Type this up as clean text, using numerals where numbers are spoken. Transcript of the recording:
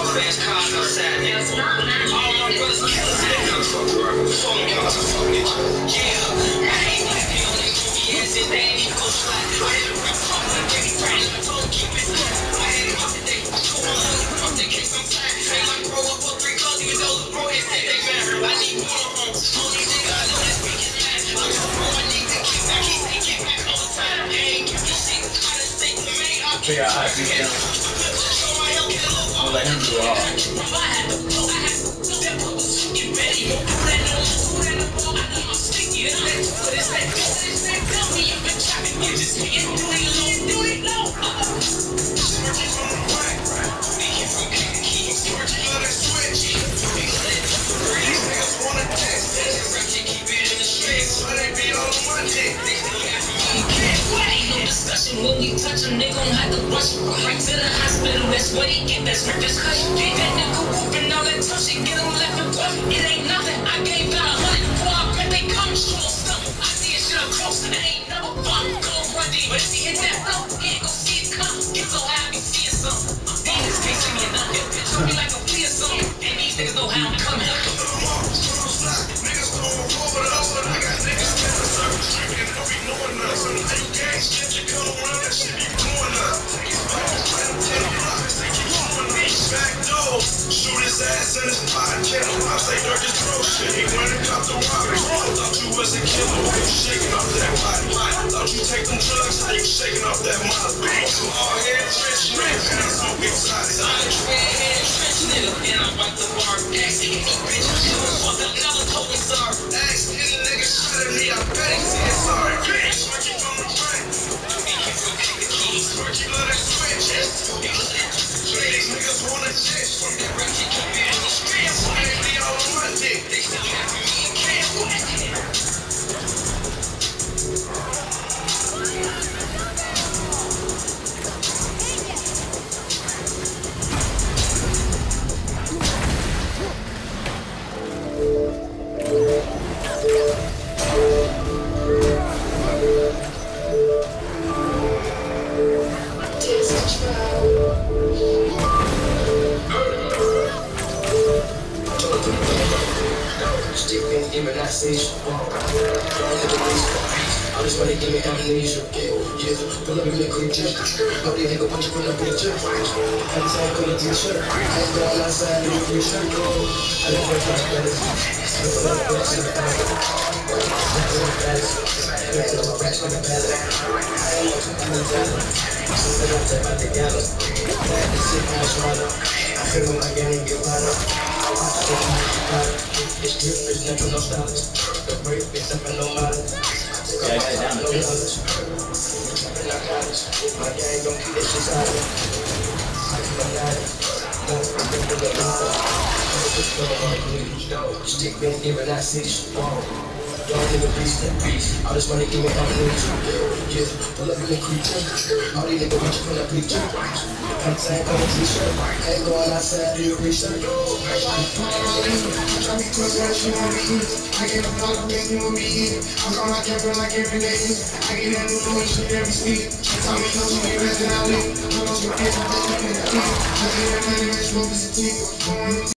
fast cars outside, nigga. All my brothers killers, nigga. Fuck y'all, fuck it. Yeah, I ain't like me on that goofy ass and they ain't even go slide. I had to rip off my baby friend, I told him keep it slim. I had it off today, go on, off the case, I'm fine. Ain't like bro up for 3 cars, even though the bro ain't say they mad. I need more on, only nigga I know that speak his mind. I'm so bro, I need to keep back, he say get back all the time. They ain't give me shit, I just think the main option. Figure out how to get down. I'll let him do it all. When we touch him, they gon' have to rush him right to the hospital. That's what he get. That's repercussion. Get that nigga whooping all that tough shit. Get him left and rough. It ain't nothing. I gave out 100 before I bet they come strong stuff. I see a shit up close and it ain't never fun. Go run deep. But if he hit that flow, he ain't gon' see it come. Get so high, I be seeing something. In this case, you get nothing. Show me like a flea or something. And these niggas know how I'm coming. Niggas know I'm over the up, but I got niggas in the circle drinking. Don't be knowing nothing. So you gang shit, you come around that shit be blowing up. Back door, shoot his ass in his pocket. I say Dirk is throw shit. He went and got the robbers. Thought you was a killer, why you shaking off that body? Thought you take them drugs, how you shaking off that mother? You all head trench nigga, and I'm so excited. I'm a dreadhead trench nigga, and I'm about to bar. Ask any bitch, you fuck up, never told me sorry. Ask any nigga shot at me, I bet he said sorry. Bitch, working from the brain. You feel kick the keys, working on that switch. These niggas wanna chase from that ratchet, keep it in the streets. Why they be all on my dick? They still have me and can't. I just wanna give me amnesia. Yeah, pull up in the creature. Know they nigga want you from the picture. Every time come to t-shirt, I ain't going outside in a free shirt. I live for the better. I live for the best in the back. I live for the best. I live for the racks like a pallet. I ain't want to do that. Since I don't take out the gallon. Glad to sit down swallow. I feel like I ain't get wild. It's drip, it's natural, no styles. The break, it's something no mileage. Yeah, I got it down to this. My gang gon' keep that shit silent. I keep on lying. Stick been giving that 6. Y'all nigga beast. I just wanna give me amnesia. Yeah, pull up in the creature. All these niggas want you from the picture. I'm saying come to t-shirt. Ain't going outside, do your research. Try me close, that she want me in. I get a block, then you will be in. I'm calling my camper like every day. I get that new noise, she every speed. She tell me no, she get rest and I live. I know she bitch, I think you can get it. I get that money, man, smoke is a team.